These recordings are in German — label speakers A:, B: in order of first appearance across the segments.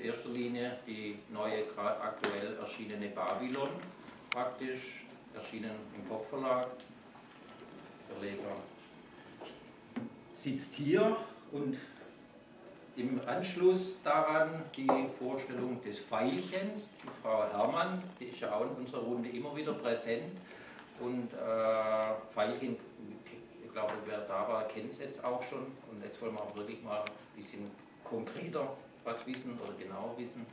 A: erster Linie die neue, gerade aktuell erschienene Babylon, praktisch erschienen im Kopfverlag. Der Leger sitzt hier und im Anschluss daran die Vorstellung des Veilchens, die Frau Herrmann, die ist ja auch in unserer Runde immer wieder präsent. Und Veilchen, ich glaube, wer da war, kennt es jetzt auch schon. Und jetzt wollen wir auch wirklich mal ein bisschen konkreter was wissen oder genauer wissen.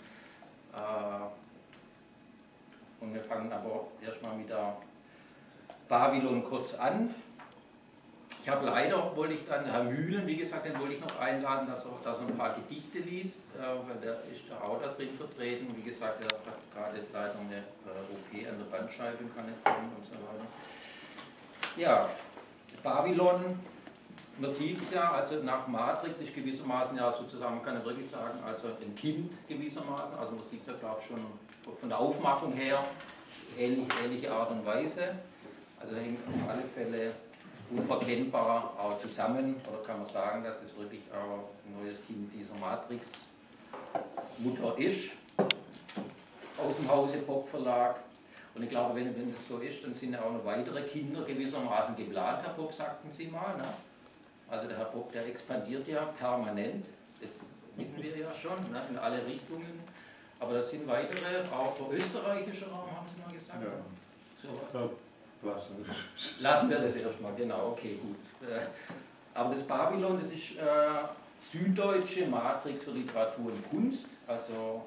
A: Und wir fangen aber erstmal mit der Babylon kurz an. Ich habe leider, wollte ich dann Herrn Mühlen, wie gesagt, den wollte ich noch einladen, dass er ein paar Gedichte liest, weil der ist da auch da drin vertreten. Wie gesagt, er hat gerade leider eine OP an der Bandscheibe und kann nicht kommen und so weiter. Ja, Babylon, man sieht es ja, also nach Matrix ist gewissermaßen ja sozusagen, man kann ja wirklich sagen, also ein Kind gewissermaßen, also man sieht es ja, glaube ich, schon von der Aufmachung her, ähnliche Art und Weise. Also hängt auf alle Fälle unverkennbar auch zusammen, oder kann man sagen, dass es wirklich auch ein neues Kind dieser Matrix-Mutter ist, aus dem Hause Bock Verlag. Und ich glaube, wenn das so ist, dann sind ja auch noch weitere Kinder gewissermaßen geplant, Herr Bock, sagten Sie mal. Ne? Also der Herr Bock, der expandiert ja permanent, das wissen wir ja schon, ne? In alle Richtungen. Aber das sind weitere, auch der österreichische Raum, haben Sie mal gesagt?
B: Ja.
A: So.
B: Lassen
A: wir das erstmal, genau, okay, gut. Aber das Babylon, das ist süddeutsche Matrix für Literatur und Kunst, also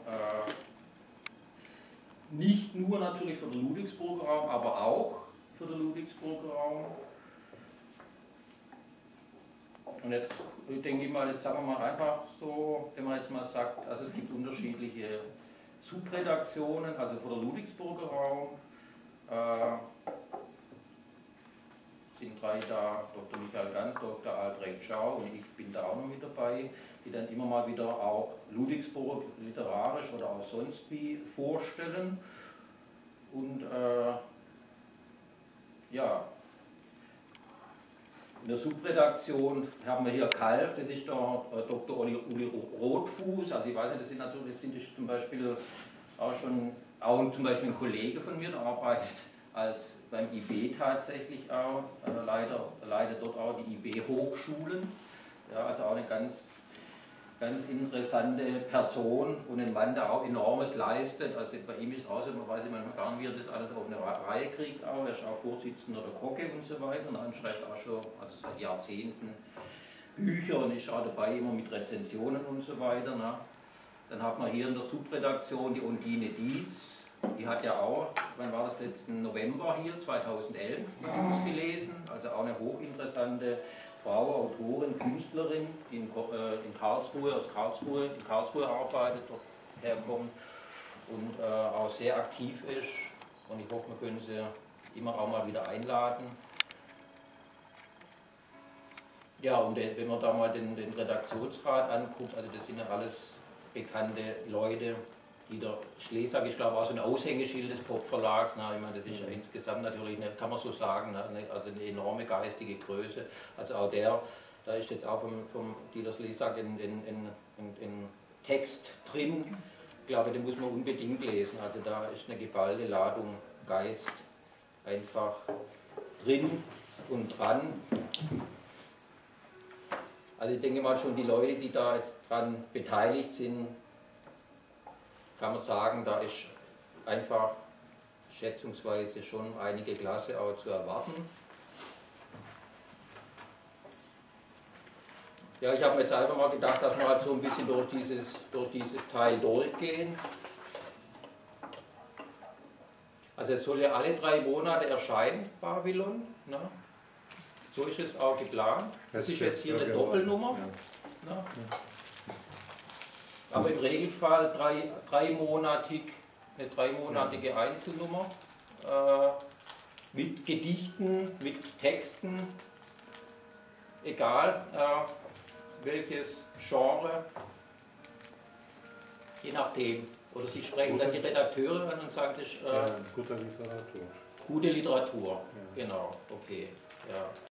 A: nicht nur natürlich für den Ludwigsburger Raum, aber auch für den Ludwigsburger Raum. Und jetzt denke ich mal, jetzt sagen wir mal einfach so, wenn man jetzt mal sagt, also es gibt unterschiedliche Subredaktionen, also für den Ludwigsburger Raum. Sind drei da, Dr. Michael Ganz, Dr. Albrecht Schau und ich bin da auch noch mit dabei, die dann immer mal wieder auch Ludwigsburg literarisch oder auch sonst wie vorstellen. Und ja, in der Subredaktion haben wir hier Kalf, das ist der Dr. Uli Rotfuß, also ich weiß nicht, das sind zum Beispiel auch schon, auch zum Beispiel ein Kollege von mir, der arbeitet als beim IB tatsächlich auch, leider dort auch die IB-Hochschulen, ja, also auch eine ganz interessante Person und ein Mann, der auch enormes leistet, also bei ihm ist es auch so, man weiß immer gar nicht, wie er das alles auf eine Reihe kriegt, auch. Er ist auch Vorsitzender der Kocke und so weiter und dann schreibt auch schon, also seit Jahrzehnten Bücher und ist auch dabei immer mit Rezensionen und so weiter. Ne? Dann hat man hier in der Subredaktion die Undine Dietz. Die hat ja auch, wann war das letzten November hier, 2011, bei uns gelesen, also auch eine hochinteressante Frau, Autorin, Künstlerin, die in Karlsruhe arbeitet, dort herkommt und auch sehr aktiv ist. Und ich hoffe, wir können sie immer auch mal wieder einladen. Ja, und wenn man da mal den Redaktionsrat anguckt, also das sind ja alles bekannte Leute. Dieter Schlesak, ich glaube, auch so ein Aushängeschild des Pop-Verlags. Ich meine, das ist ja insgesamt natürlich, kann man so sagen, also eine enorme geistige Größe. Also auch da ist jetzt auch vom Dieter Schlesak ein Text drin. Ich glaube, den muss man unbedingt lesen. Also da ist eine geballte Ladung Geist einfach drin und dran. Also ich denke mal schon, die Leute, die da jetzt dran beteiligt sind, kann man sagen, da ist einfach schätzungsweise schon einige Klasse auch zu erwarten. Ja, ich habe mir jetzt einfach mal gedacht, dass wir halt so ein bisschen durch dieses Teil durchgehen. Also es soll ja alle 3 Monate erscheinen, Babylon. Ne? So ist es auch geplant. Das ist jetzt hier eine Doppelnummer. Ja. Ne? Aber im Regelfall eine dreimonatige Einzelnummer mit Gedichten, mit Texten, egal welches Genre, je nachdem. Oder Sie sprechen dann die Redakteure an und sagen, das ist
B: gute Literatur.
A: Gute Literatur, ja. Genau, okay. Ja.